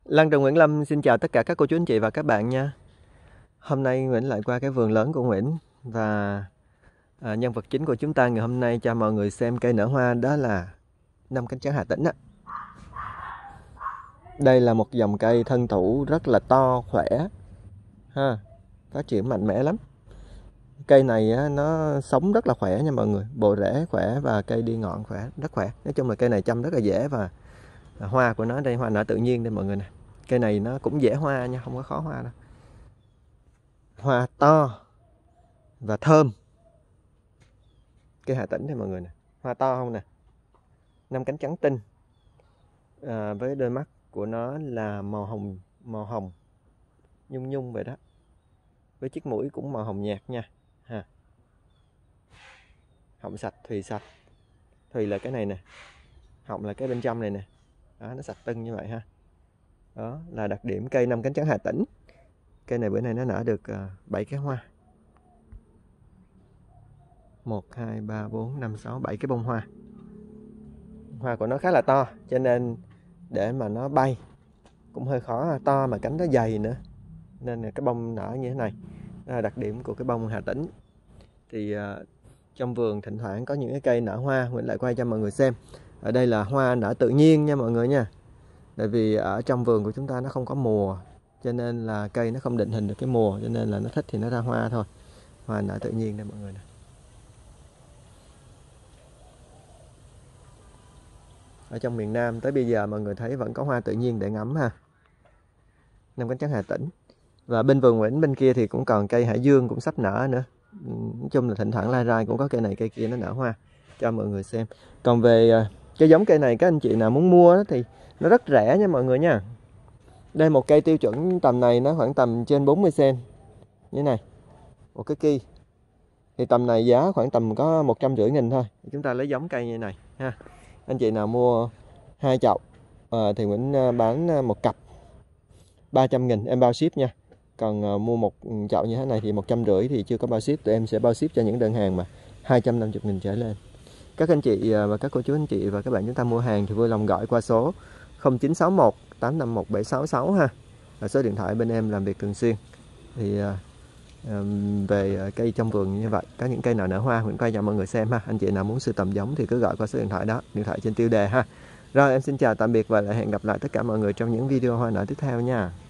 Lan Trần Nguyễn Lâm xin chào tất cả các cô chú anh chị và các bạn nha. Hôm nay Nguyễn lại qua cái vườn lớn của Nguyễn và nhân vật chính của chúng ta ngày hôm nay cho mọi người xem cây nở hoa đó là năm cánh trắng Hà Tĩnh á. Đây là một dòng cây thân thủ rất là to, khỏe ha, phát triển mạnh mẽ lắm. Cây này á, nó sống rất là khỏe nha mọi người, bộ rễ khỏe và cây đi ngọn khỏe, rất khỏe. Nói chung là cây này chăm rất là dễ và hoa của nó đây, hoa nở tự nhiên đây mọi người nè. Cây này nó cũng dễ hoa nha, không có khó hoa đâu. Hoa to và thơm. Cây Hà Tĩnh này mọi người nè, hoa to không nè, năm cánh trắng tinh, với đôi mắt của nó là màu hồng nhung nhung vậy đó, với chiếc mũi cũng màu hồng nhạt nha ha. Họng sạch, thùy sạch, thùy là cái này nè, họng là cái bên trong này nè, đó, nó sạch tưng như vậy ha. Đó là đặc điểm cây năm cánh trắng Hà Tĩnh. Cây này bữa nay nó nở được 7 cái hoa, 1, 2, 3, 4, 5, 6, 7 cái bông hoa. Hoa của nó khá là to cho nên để mà nó bay cũng hơi khó, to mà cánh nó dày nữa nên là cái bông nở như thế này. Đó là đặc điểm của cái bông Hà Tĩnh. Thì trong vườn thỉnh thoảng có những cái cây nở hoa, mình lại quay cho mọi người xem. Ở đây là hoa nở tự nhiên nha mọi người nha. Tại vì ở trong vườn của chúng ta nó không có mùa, cho nên là cây nó không định hình được cái mùa, cho nên là nó thích thì nó ra hoa thôi. Hoa nở tự nhiên đây mọi người nè. Ở trong miền Nam tới bây giờ mọi người thấy vẫn có hoa tự nhiên để ngắm ha. Năm cánh trắng Hà Tĩnh. Và bên vườn Nguyễn bên kia thì cũng còn cây hải dương cũng sắp nở nữa. Nói chung là thỉnh thoảng lai rai cũng có cây này cây kia nó nở hoa cho mọi người xem. Còn về cái giống cây này các anh chị nào muốn mua thì nó rất rẻ nha mọi người nha. Đây một cây tiêu chuẩn tầm này nó khoảng tầm trên 40 cm như thế này. Một cái ki thì tầm này giá khoảng tầm có 150.000 thôi. Chúng ta lấy giống cây như này ha. Anh chị nào mua 2 chậu thì Nguyễn bán một cặp 300.000 em bao ship nha. Còn mua một chậu như thế này thì 150 thì chưa có bao ship. Tụi em sẽ bao ship cho những đơn hàng mà 250.000 trở lên. Các anh chị và các cô chú anh chị và các bạn chúng ta mua hàng thì vui lòng gọi qua số 0961 851 766 ha. Là số điện thoại bên em làm việc thường xuyên. Thì về cây trong vườn như vậy, có những cây nào nở hoa mình quay cho mọi người xem ha. Anh chị nào muốn sưu tầm giống thì cứ gọi qua số điện thoại đó, điện thoại trên tiêu đề ha. Rồi em xin chào tạm biệt và hẹn gặp lại tất cả mọi người trong những video hoa nở tiếp theo nha.